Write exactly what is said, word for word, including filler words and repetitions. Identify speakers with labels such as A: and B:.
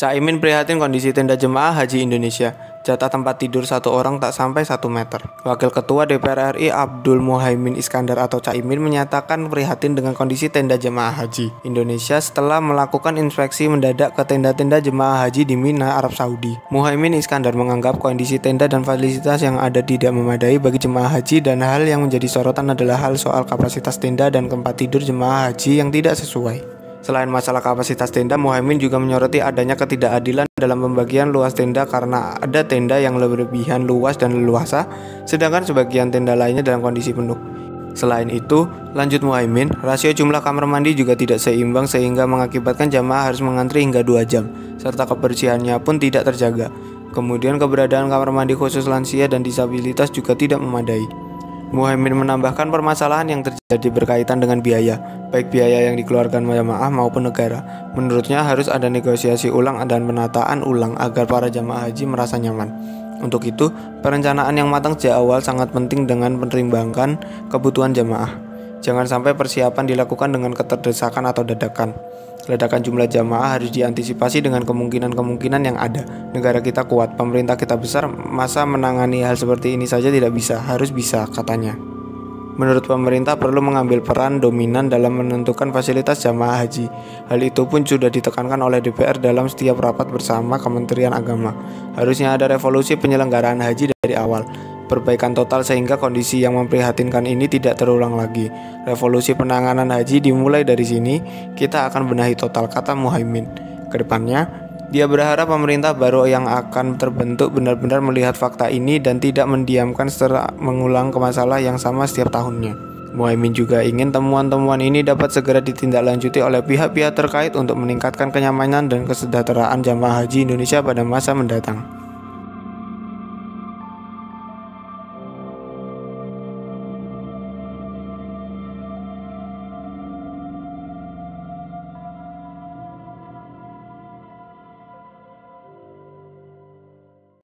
A: Caimin prihatin kondisi tenda jemaah haji Indonesia. Jatah tempat tidur satu orang tak sampai satu meter. Wakil Ketua D P R R I Abdul Muhaimin Iskandar atau Caimin menyatakan prihatin dengan kondisi tenda jemaah haji Indonesia setelah melakukan inspeksi mendadak ke tenda-tenda jemaah haji di Mina, Arab Saudi. Muhaimin Iskandar menganggap kondisi tenda dan fasilitas yang ada tidak memadai bagi jemaah haji dan hal yang menjadi sorotan adalah hal soal kapasitas tenda dan tempat tidur jemaah haji yang tidak sesuai. Selain masalah kapasitas tenda, Muhaimin juga menyoroti adanya ketidakadilan dalam pembagian luas tenda karena ada tenda yang berlebihan luas dan leluasa, sedangkan sebagian tenda lainnya dalam kondisi penuh. Selain itu, lanjut Muhaimin, rasio jumlah kamar mandi juga tidak seimbang sehingga mengakibatkan jamaah harus mengantri hingga dua jam, serta kebersihannya pun tidak terjaga. Kemudian keberadaan kamar mandi khusus lansia dan disabilitas juga tidak memadai. Muhaimin menambahkan permasalahan yang terjadi berkaitan dengan biaya, baik biaya yang dikeluarkan jamaah maupun negara. Menurutnya harus ada negosiasi ulang dan penataan ulang agar para jamaah haji merasa nyaman. Untuk itu, perencanaan yang matang sejak awal sangat penting dengan mempertimbangkan kebutuhan jamaah. Jangan sampai persiapan dilakukan dengan keterdesakan atau dadakan. Ledakan jumlah jamaah harus diantisipasi dengan kemungkinan-kemungkinan yang ada. Negara kita kuat, pemerintah kita besar, masa menangani hal seperti ini saja tidak bisa, harus bisa, katanya. Menurut pemerintah perlu mengambil peran dominan dalam menentukan fasilitas jamaah haji. Hal itu pun sudah ditekankan oleh D P R dalam setiap rapat bersama Kementerian Agama. Harusnya ada revolusi penyelenggaraan haji dari awal. Perbaikan total sehingga kondisi yang memprihatinkan ini tidak terulang lagi. Revolusi penanganan haji dimulai dari sini, kita akan benahi total, kata Muhaimin. Kedepannya, dia berharap pemerintah baru yang akan terbentuk benar-benar melihat fakta ini dan tidak mendiamkan serta mengulang ke masalah yang sama setiap tahunnya. Muhaimin juga ingin temuan-temuan ini dapat segera ditindaklanjuti oleh pihak-pihak terkait untuk meningkatkan kenyamanan dan kesejahteraan jamaah haji Indonesia pada masa mendatang.